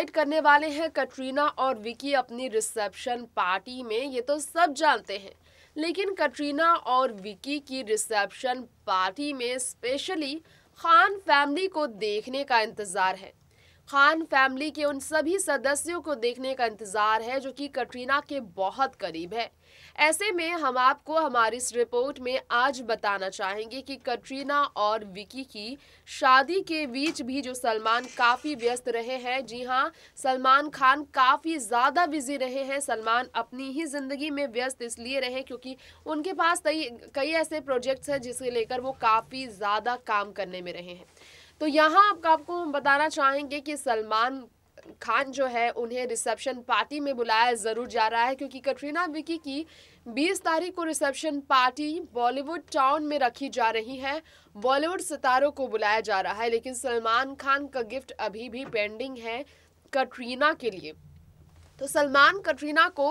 Celebrate करने वाले हैं कटरीना और विकी अपनी रिसेप्शन पार्टी में, ये तो सब जानते हैं। लेकिन कटरीना और विकी की रिसेप्शन पार्टी में स्पेशली खान फैमिली को देखने का इंतज़ार है। खान फैमिली के उन सभी सदस्यों को देखने का इंतज़ार है जो कि कटरीना के बहुत करीब है। ऐसे में हम आपको हमारी इस रिपोर्ट में आज बताना चाहेंगे कि कटरीना और विकी की शादी के बीच भी जो सलमान काफ़ी व्यस्त रहे हैं। जी हाँ, सलमान खान काफ़ी ज़्यादा बिजी रहे हैं। सलमान अपनी ही ज़िंदगी में व्यस्त इसलिए रहे क्योंकि उनके पास कई ऐसे प्रोजेक्ट्स हैं जिसे लेकर वो काफ़ी ज़्यादा काम करने में रहे हैं। तो यहाँ आपको हम बताना चाहेंगे कि सलमान खान जो है उन्हें रिसेप्शन पार्टी में बुलाया ज़रूर जा रहा है, क्योंकि कटरीना विकी की 20 तारीख को रिसेप्शन पार्टी बॉलीवुड टाउन में रखी जा रही है। बॉलीवुड सितारों को बुलाया जा रहा है, लेकिन सलमान खान का गिफ्ट अभी भी पेंडिंग है कटरीना के लिए। तो सलमान कटरीना को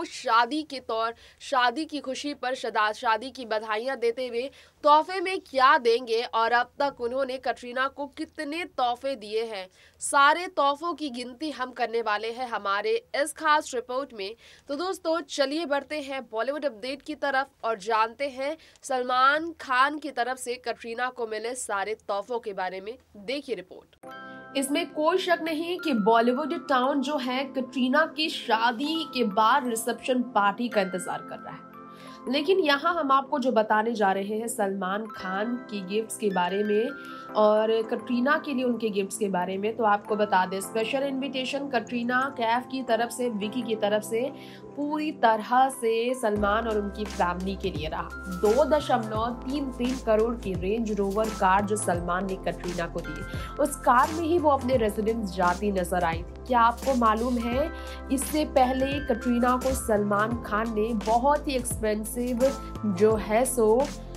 शादी की खुशी पर शादी की बधाइयां देते हुए तोहफे में क्या देंगे और अब तक उन्होंने कटरीना को कितने तोहफे दिए हैं, सारे तोहफों की गिनती हम करने वाले हैं हमारे इस खास रिपोर्ट में। तो दोस्तों चलिए बढ़ते हैं बॉलीवुड अपडेट की तरफ और जानते हैं सलमान खान की तरफ से कटरीना को मिले सारे तोहफों के बारे में। देखिए रिपोर्ट। इसमें कोई शक नहीं कि बॉलीवुड टाउन जो है कटरीना की शादी के बाद रिसेप्शन पार्टी का इंतजार कर रहा है। लेकिन यहाँ हम आपको जो बताने जा रहे हैं सलमान खान की गिफ्ट्स के बारे में और कटरीना के लिए उनके गिफ्ट्स के बारे में। तो आपको बता दें, स्पेशल इनविटेशन कटरीना कैफ की तरफ से, विकी की तरफ से पूरी तरह से सलमान और उनकी फैमिली के लिए रहा। 2.33 करोड़ की रेंज रोवर कार जो सलमान ने कटरीना को दी, उस कार में ही वो अपने रेजिडेंस जाती नजर आई। क्या आपको मालूम है, इससे पहले कटरीना को सलमान खान ने बहुत ही एक्सपेंसिव जो है सो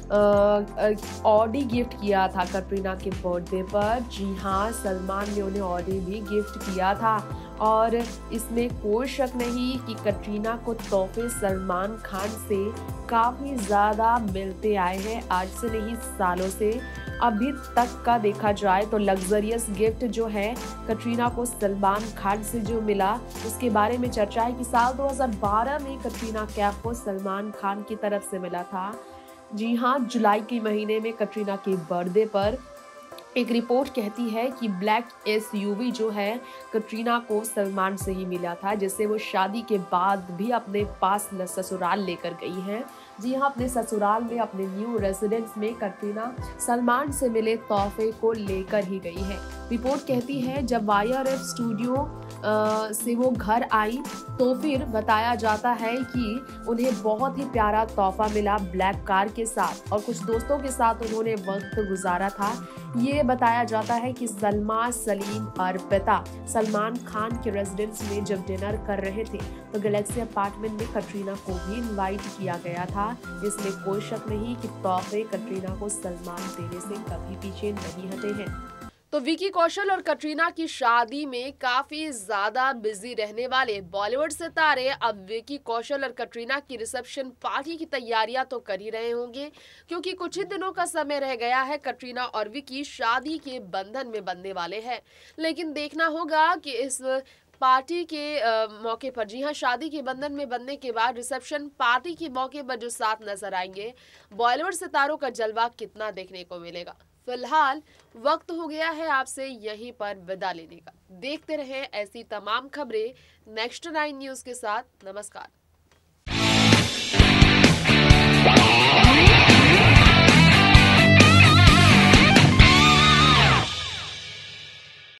ऑडी गिफ्ट किया था कटरीना के बर्थडे पर। जी हाँ, सलमान ने उन्हें ऑडी भी गिफ्ट किया था और इसमें कोई शक नहीं कि कटरीना को तोहफे सलमान खान से काफ़ी ज़्यादा मिलते आए हैं, आज से नहीं सालों से। अभी तक का देखा जाए तो लग्जरियस गिफ्ट जो है कटरीना को सलमान खान से जो मिला, उसके बारे में चर्चा है कि साल 2012 में कटरीना कैफ को सलमान खान की तरफ से मिला था। जी हाँ, जुलाई के महीने में कटरीना के बर्थडे पर एक रिपोर्ट कहती है कि ब्लैक एसयूवी जो है कटरीना को सलमान से ही मिला था, जिससे वो शादी के बाद भी अपने पास ससुराल लेकर गई हैं। जी हाँ, अपने ससुराल में, अपने न्यू रेजिडेंस में कटरीना सलमान से मिले तोहफे को लेकर ही गई है। रिपोर्ट कहती है जब YRF स्टूडियो से वो घर आई तो फिर बताया जाता है कि उन्हें बहुत ही प्यारा तोहफा मिला ब्लैक कार के साथ और कुछ दोस्तों के साथ उन्होंने वक्त गुजारा था। ये बताया जाता है कि सलमा, सलीम, अर्पिता सलमान खान के रेजिडेंस में जब डिनर कर रहे थे तो गैलेक्सी अपार्टमेंट में कटरीना को भी इनवाइट किया गया था। इसमें कोई शक नहीं कि तोहफे कटरीना को सलमान देने से कभी पीछे नहीं हटे हैं। तो विकी कौशल और कटरीना की शादी में काफी ज्यादा बिजी रहने वाले बॉलीवुड सितारे अब विकी कौशल और कटरीना की रिसेप्शन पार्टी की तैयारियां तो कर ही रहे होंगे, क्योंकि कुछ ही दिनों का समय रह गया है। कटरीना और विकी शादी के बंधन में बंधने वाले हैं, लेकिन देखना होगा कि इस पार्टी के मौके पर, जी हाँ, शादी के बंधन में बंधने के बाद रिसेप्शन पार्टी के मौके पर जो साथ नजर आएंगे बॉलीवुड सितारों का जलवा कितना देखने को मिलेगा। फिलहाल वक्त हो गया है आपसे यहीं पर विदा लेने का। देखते रहें ऐसी तमाम खबरें नेक्स्ट 9 न्यूज़ के साथ। नमस्कार।